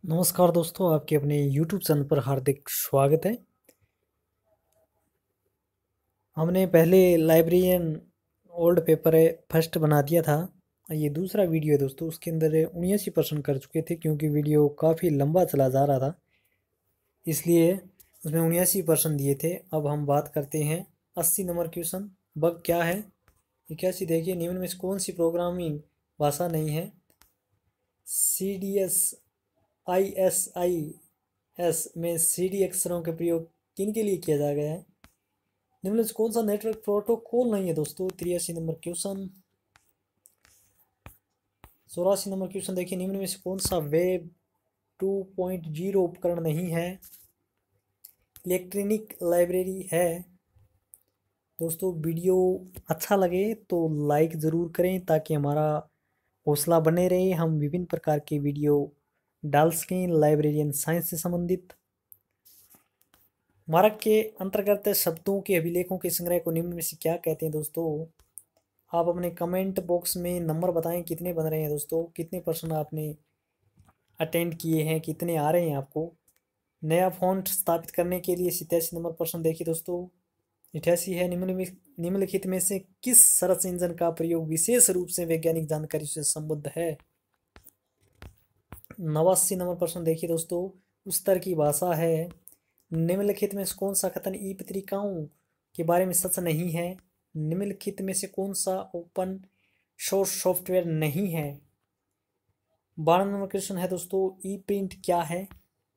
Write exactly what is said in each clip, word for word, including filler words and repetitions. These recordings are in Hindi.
नमस्कार दोस्तों, आपके अपने यूट्यूब चैनल पर हार्दिक स्वागत है। हमने पहले लाइब्रेरियन ओल्ड पेपर है फर्स्ट बना दिया था। ये दूसरा वीडियो है दोस्तों, उसके अंदर उन्यासी परसेंट कर चुके थे क्योंकि वीडियो काफ़ी लंबा चला जा रहा था, इसलिए उसमें उन्यासी परसेंट दिए थे। अब हम बात करते हैं अस्सी नंबर क्वेश्चन। बग क्या है? इक्यासी देखिए, निम्न में से कौन सी प्रोग्रामिंग भाषा नहीं है? C D S I S I S में सी डी अक्षरों के प्रयोग किन के लिए किया जा गया है? निम्न में से कौन सा नेटवर्क प्रोटोकॉल नहीं है दोस्तों? तिरासी नंबर क्वेश्चन। चौरासी नंबर क्वेश्चन देखिए, निम्न में से कौन सा वेब टू पॉइंट जीरो उपकरण नहीं है? इलेक्ट्रॉनिक लाइब्रेरी है। दोस्तों, वीडियो अच्छा लगे तो लाइक ज़रूर करें ताकि हमारा हौसला बने रहे, हम विभिन्न प्रकार के वीडियो डाल सकें लाइब्रेरियन साइंस से संबंधित। मार्ग के अंतर्गत शब्दों के अभिलेखों के संग्रह को निम्न में से क्या कहते हैं दोस्तों? आप अपने कमेंट बॉक्स में नंबर बताएं कितने बन रहे हैं दोस्तों, कितने परसेंट आपने अटेंड किए हैं, कितने आ रहे हैं आपको। नया फ़ॉन्ट स्थापित करने के लिए सतासी नंबर प्रश्न देखिए दोस्तों। अठासी है, निम्न में निम्नलिखित में से किस सर्च इंजन का प्रयोग विशेष रूप से वैज्ञानिक जानकारी से संबद्ध है? नवासी नंबर प्रश्न देखिए दोस्तों, उस तरह की भाषा है। निम्नलिखित में से कौन सा कथन ई पत्रिकाओं के बारे में सच नहीं है? निम्नलिखित में से कौन सा ओपन सोर्स सॉफ्टवेयर नहीं है? बारह नंबर क्वेश्चन है दोस्तों, ई प्रिंट क्या है?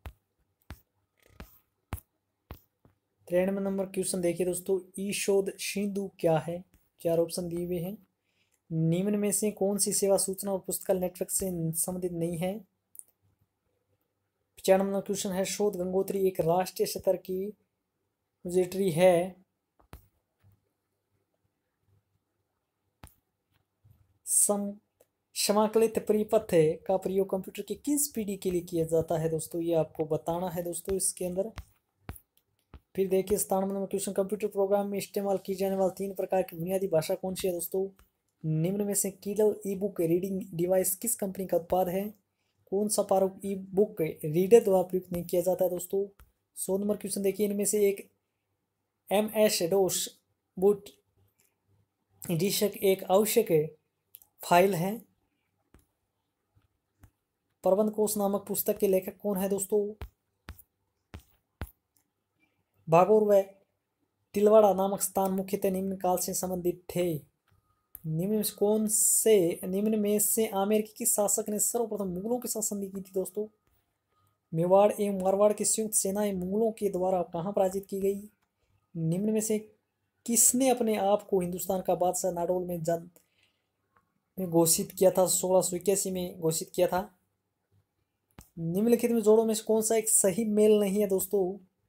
तिरानवे नंबर क्वेश्चन देखिए दोस्तों, ई शोध सिंधु क्या है? चार ऑप्शन दिए हुए हैं। निम्न में से कौन सी सेवा सूचना और पुस्तकालय नेटवर्क से संबंधित नहीं है? पचानवे नंबर क्वेश्चन है, शोध गंगोत्री एक राष्ट्रीय स्तर की रिपॉजिटरी है। सम समाकलित परिपथ का प्रयोग कंप्यूटर की किस पीढ़ी के लिए किया जाता है दोस्तों? ये आपको बताना है दोस्तों इसके अंदर। फिर देखिए सतानवे नंबर क्वेश्चन, कंप्यूटर प्रोग्राम में इस्तेमाल की जाने वाली तीन प्रकार की बुनियादी भाषा कौन सी है दोस्तों? निम्न में से Kindle e book reading device किस कंपनी का उत्पाद है? कौन सा प्रारूप ई बुक रीडर द्वारा प्रयुक्त नहीं किया जाता है दोस्तों? सौ नंबर क्वेश्चन देखिए, इनमें से एक M S DOS boot disk एक आवश्यक फाइल है। प्रबंध कोश नामक पुस्तक के लेखक कौन है दोस्तों? भागोर व तिलवाड़ा नामक स्थान मुख्यतः निम्न काल से संबंधित थे। निम्न में से कौन से निम्न में से आमेर के किस शासक ने सर्वप्रथम मुगलों के साथ संधि की थी दोस्तों? मेवाड़ एवं मारवाड़ की संयुक्त सेनाएं मुगलों के द्वारा कहाँ पराजित की गई? निम्न में से किसने अपने आप को हिंदुस्तान का बादशाह नाडोल में जन में घोषित किया था? सोलह सौ इक्यासी में घोषित किया था। निम्नलिखित में जोड़ों में से कौन सा एक सही मेल नहीं है दोस्तों?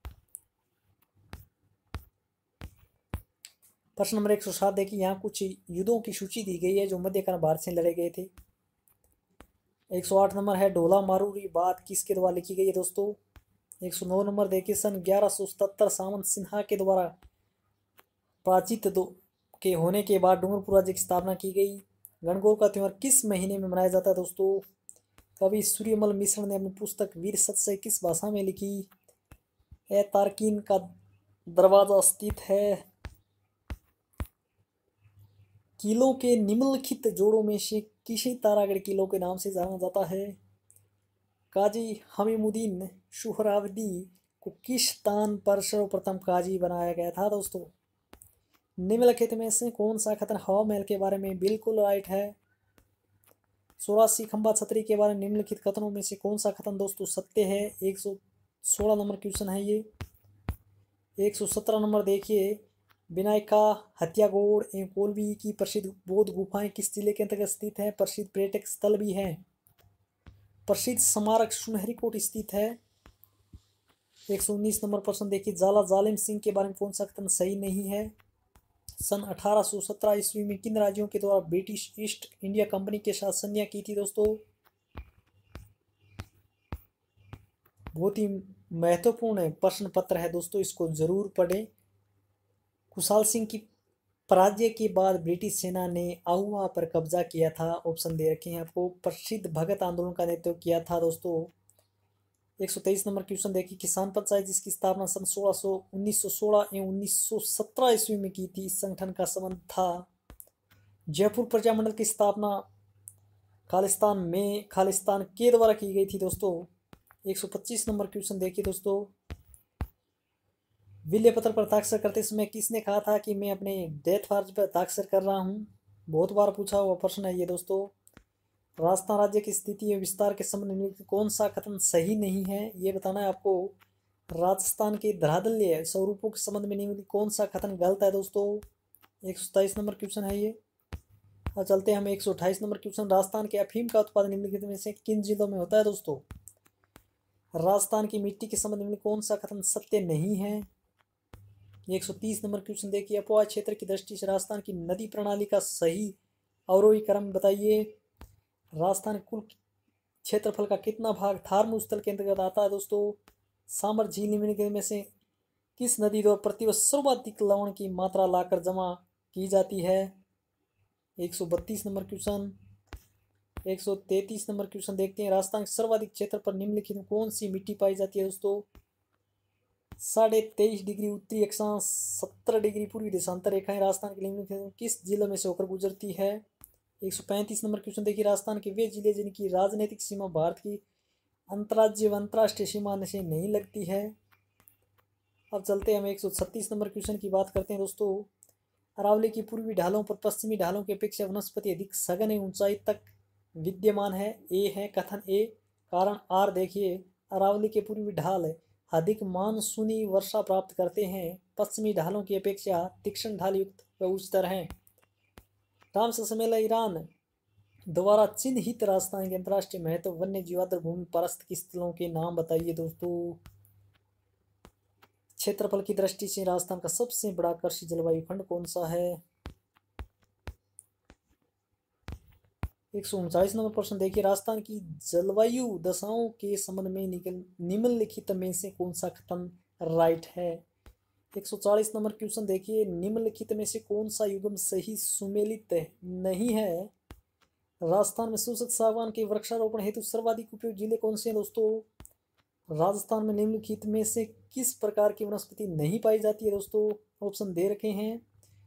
प्रश्न नंबर एक सौ सात देखिए, यहाँ कुछ युद्धों की सूची दी गई है जो मध्यकालीन भारत से लड़े गए थे। एक सौ आठ नंबर है, ढोला मारूरी बात किसके द्वारा लिखी गई है दोस्तों? एक सौ नौ नंबर देखिए, सन ग्यारह सौ सतहत्तर सामंत सिन्हा के द्वारा प्राचित दो के होने के बाद डूंगरपुर राज्य की स्थापना की गई। गणगौर का त्योहार किस महीने में मनाया जाता है दोस्तों? कवि सूर्यमल मिश्र ने अपनी पुस्तक वीर सत्सय किस भाषा में लिखी? ए तारकीन का दरवाजा स्थित है। किलों के निम्नलिखित जोड़ों में से किसी तारागढ़ किलों के नाम से जाना जाता है? काजी हमीमुद्दीन सुहरावर्दी को किस स्थान पर सर्वप्रथम काजी बनाया गया था दोस्तों? निम्नलिखित में से कौन सा कथन हवा महल के बारे में बिल्कुल राइट है? चौरासी खंबा छतरी के बारे में निम्नलिखित कथनों में से कौन सा कथन दोस्तों सत्य है? एक सौ सोलह नंबर क्वेश्चन है ये। एक सौ सत्रह नंबर देखिए, विनायका हत्यागोड़ एवं कोलवी की प्रसिद्ध बौद्ध गुफाएं किस जिले के अंतर्गत स्थित हैं? प्रसिद्ध पर्यटक स्थल भी हैं। प्रसिद्ध स्मारक सुनहरी कोट स्थित है। एक सौ उन्नीस नंबर प्रश्न देखिए, जाला जालिम सिंह के बारे में कौन सा कथन सही नहीं है? सन अठारह सौ सत्रह ईस्वी में किन राज्यों के द्वारा ब्रिटिश ईस्ट इंडिया कंपनी के साथ संधियां की थी दोस्तों? बहुत ही महत्वपूर्ण प्रश्न पत्र है दोस्तों, इसको जरूर पढ़ें। कुशाल सिंह की पराजय के बाद ब्रिटिश सेना ने आहुआ पर कब्जा किया था। ऑप्शन दे रखे हैं आपको। प्रसिद्ध भगत आंदोलन का नेतृत्व किया था दोस्तों? एक सौ तेईस नंबर क्वेश्चन देखिए, किसान पंचायत जिसकी स्थापना सन सोलह सौ उन्नीस सौ सोलह एवं उन्नीस सौ सत्रह ईस्वी में की थी, इस संगठन का संबंध था। जयपुर प्रजामंडल की स्थापना खालिस्तान में खालिस्तान के द्वारा की गई थी दोस्तों। एक सौ पच्चीस नंबर क्वेश्चन देखिए दोस्तों, विल्य पत्र पर हस्ताक्षर करते समय किसने कहा था कि मैं अपने डेथ वारंट पर हस्ताक्षर कर रहा हूँ? बहुत बार पूछा हुआ प्रश्न है ये दोस्तों। राजस्थान राज्य की स्थिति और विस्तार के संबंध में कौन सा कथन सही नहीं है, ये बताना है आपको। राजस्थान के धरातलीय स्वरूपों के संबंध में निम्नलिखित कौन सा कथन गलत है दोस्तों? एक सौ सताईस नंबर क्वेश्चन है ये। और चलते हैं हम एक सौ अट्ठाईस नंबर क्वेश्चन, राजस्थान के अफीम का उत्पादन निम्नलिखित में से किन जिलों में होता है दोस्तों? राजस्थान की मिट्टी के संबंध में कौन सा कथन सत्य नहीं है? एक सौ तीस नंबर क्वेश्चन देखिए, अपवाह क्षेत्र की दृष्टि से राजस्थान की नदी प्रणाली का सही अवरोही क्रम बताइए। राजस्थान कुल क्षेत्रफल का कितना भाग थारमू स्थल के अंतर्गत आता है दोस्तों? सामर झील निम्नलिखित में से किस नदी द्वारा प्रतिवर्ष सर्वाधिक लवण की मात्रा लाकर जमा की जाती है? एक सौ बत्तीस नंबर क्वेश्चन। एक सौ तैंतीस नंबर क्वेश्चन देखते हैं, राजस्थान के सर्वाधिक क्षेत्र पर निम्नलिखित में कौन सी मिट्टी पाई जाती है दोस्तों? साढ़े तेईस डिग्री उत्तरी अक्षांश, सत्तर डिग्री पूर्वी देशांतर रेखाएं राजस्थान के निम्नलिखित किस जिले में से होकर गुजरती है? एक सौ पैंतीस नंबर क्वेश्चन देखिए, राजस्थान के वे जिले जिनकी राजनीतिक सीमा भारत की अंतर्राज्यीय व अंतर्राष्ट्रीय सीमा से नहीं लगती है। अब चलते हैं हम एक सौ छत्तीस नंबर क्वेश्चन की बात करते हैं दोस्तों। अरावली की पूर्वी ढालों पर पश्चिमी ढालों की अपेक्षा वनस्पति अधिक सघन एवं ऊंचाई तक विद्यमान है। ए है कथन ए। कारण आर देखिए, अरावली के पूर्वी ढाल अधिक मानसूनी वर्षा प्राप्त करते हैं, पश्चिमी ढालों की अपेक्षा तीक्ष्ण ढाल युक्त व उच्चतर हैं। रामसर मेला ईरान द्वारा चिन्हित राजस्थान के अंतर्राष्ट्रीय महत्व वन्य जीवाद्र भूमि परस्त की स्थलों के नाम बताइए दोस्तों। क्षेत्रफल की दृष्टि से राजस्थान का सबसे बड़ा कृषि जलवायु खंड कौन सा है? एक सौ उनचालीस नंबर प्रश्न देखिए, राजस्थान की जलवायु दशाओं के संबंध में निम्नलिखित में से कौन सा कथन राइट है? एक सौ चालीस नंबर क्वेश्चन देखिए, निम्नलिखित में से कौन सा युग्म सही सुमेलित नहीं है? राजस्थान में शुष्क सागवान के वृक्षारोपण हेतु सर्वाधिक उपयुक्त जिले कौन से हैं दोस्तों? राजस्थान में निम्नलिखित में से किस प्रकार की वनस्पति नहीं पाई जाती है दोस्तों? ऑप्शन दे रखे हैं।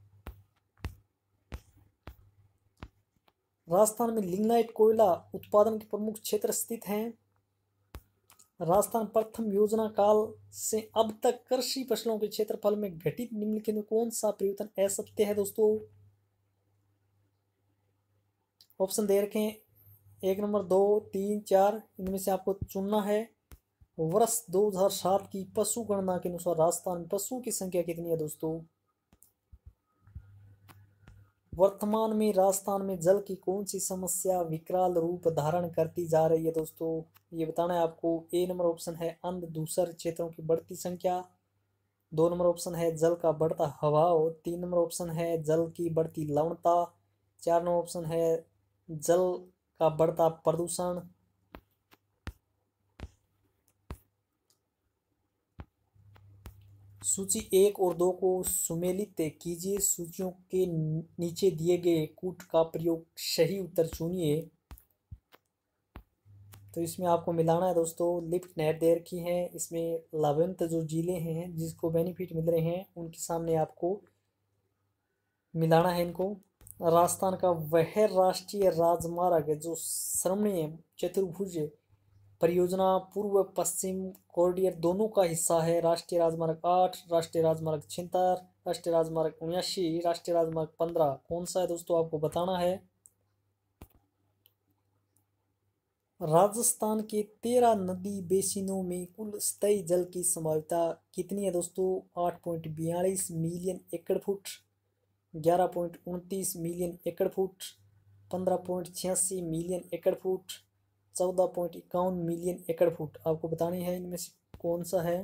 राजस्थान में लिग्नाइट कोयला उत्पादन के प्रमुख क्षेत्र स्थित हैं। राजस्थान प्रथम योजना काल से अब तक कृषि फसलों के क्षेत्रफल में घटित निम्नलिखित में कौन सा परिवर्तन असत्य है दोस्तों? ऑप्शन दे रखे हैं, एक नंबर, दो, तीन, चार, इनमें से आपको चुनना है। वर्ष दो हज़ार सात की पशु गणना के अनुसार राजस्थान में पशुओं की संख्या कितनी है दोस्तों? वर्तमान में राजस्थान में जल की कौन सी समस्या विकराल रूप धारण करती जा रही है दोस्तों? ये बताना है आपको। ए नंबर ऑप्शन है अंध धूसर क्षेत्रों की बढ़ती संख्या। दो नंबर ऑप्शन है जल का बढ़ता अभाव। तीन नंबर ऑप्शन है जल की बढ़ती लवणता। चार नंबर ऑप्शन है जल का बढ़ता प्रदूषण। सूची एक और दो को सुमेलित कीजिए, सूचियों के नीचे दिए गए कूट का प्रयोग सही उत्तर चुनिए। तो इसमें आपको मिलाना है दोस्तों, लिफ्ट नहर दे रखी है, इसमें लाभान्वित जो जिले हैं जिसको बेनिफिट मिल रहे हैं उनके सामने आपको मिलाना है इनको। राजस्थान का वह राष्ट्रीय राजमार्ग जो श्रमणीय चतुर्भुज परियोजना पूर्व पश्चिम कॉरिडोर दोनों का हिस्सा है। राष्ट्रीय राजमार्ग आठ, राष्ट्रीय राजमार्ग छिहत्तर, राष्ट्रीय राजमार्ग उन्यासी, राष्ट्रीय राजमार्ग पंद्रह, कौन सा है दोस्तों आपको बताना है। राजस्थान के तेरह नदी बेसिनों में कुल स्थायी जल की संभाव्यता कितनी है दोस्तों? आठ पॉइंट बयालीस मिलियन एकड़ फुट, ग्यारह पॉइंट उनतीस मिलियन एकड़ फुट, पंद्रह पॉइंट छियासी मिलियन एकड़ फुट, चौदह पॉइंट इक्यावन मिलियन एकड़ फुट। आपको बतानी है इनमें से कौन सा है।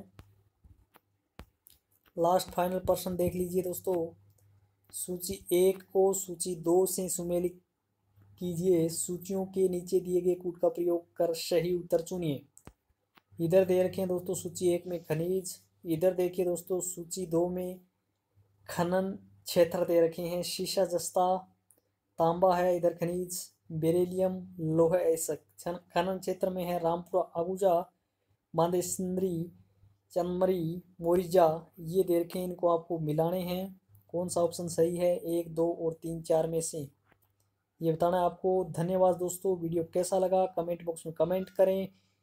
लास्ट फाइनल प्रश्न देख लीजिए दोस्तों, सूची एक को सूची दो से सुमेलित कीजिए, सूचियों के नीचे दिए गए कूट का प्रयोग कर सही उत्तर चुनिए। इधर दे रखे हैं दोस्तों सूची एक में खनिज, इधर देखिए दोस्तों सूची दो में खनन क्षेत्र दे रखे हैं, शीशा जस्ता तांबा है, इधर खनिज बेरिलियम लोहा ऐसा। खनन क्षेत्र में है रामपुरा अगुजा, मांदेसंद्री, चनमरी, मोरिजा, ये दे रखे हैं, इनको आपको मिलाने हैं। कौन सा ऑप्शन सही है एक, दो और तीन, चार में से, ये बताना है आपको। धन्यवाद दोस्तों। वीडियो कैसा लगा कमेंट बॉक्स में कमेंट करें।